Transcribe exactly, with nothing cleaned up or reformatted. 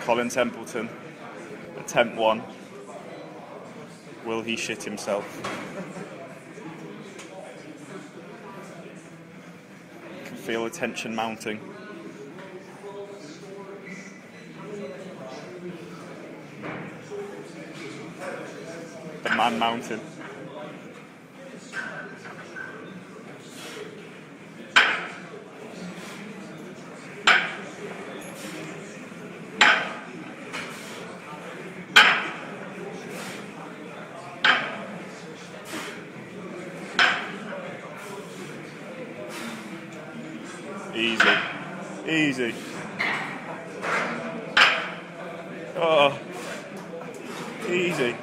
Colin Templeton, attempt one. Will he shit himself? I can feel the tension mounting. The man mountain. Easy, easy. Oh, easy.